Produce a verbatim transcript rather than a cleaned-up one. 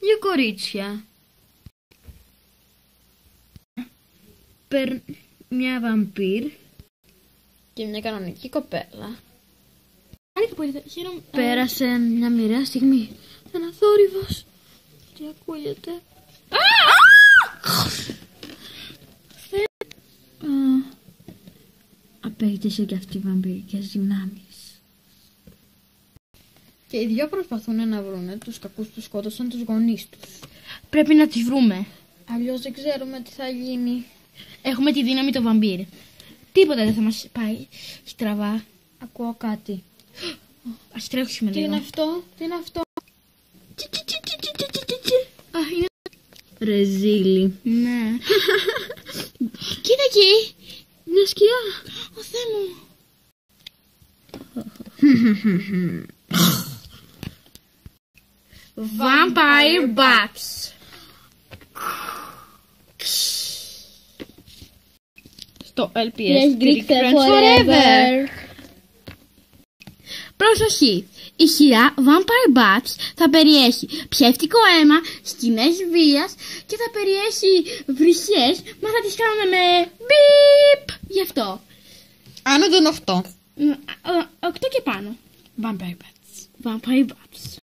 δύο κορίτσια. Περ... Μια βαμπύρ Και μια κανονική κοπέλα. πέρασε μια μοιραία στιγμή. Ένα θόρυβος. Τι ακούγεται? Απέκτησε και αυτή βαμπυρικές δυνάμεις. Και οι δυο προσπαθούν να βρούνε τους κακούς που σκότωσαν τους γονείς τους. Πρέπει να τις βρούμε. Αλλιώς δεν ξέρουμε τι θα γίνει. Έχουμε τη δύναμη το βαμπύρ. Τίποτα δεν θα μας πάει στραβά. Ακούω κάτι. Ας τρέξουμε Τι λίγο. είναι αυτό, τι είναι αυτό? Α, είναι... Ρεζίλη. Ναι. Κοίτα εκεί. Μια σκιά. Ο Θεέ μου. Vampire Bats. Στο ελ πι Yes, ες Greek Friends forever. Προσοχή! Η σειρά Vampire Bats θα περιέχει ψεύτικο αίμα, σκηνές βίας και θα περιέχει βρυχές, μα θα τις κάνουμε με μπιπ! Γι' αυτό. Άνω των οκτώ. Οκτώ και πάνω. Vampire Bats. Vampire Bats.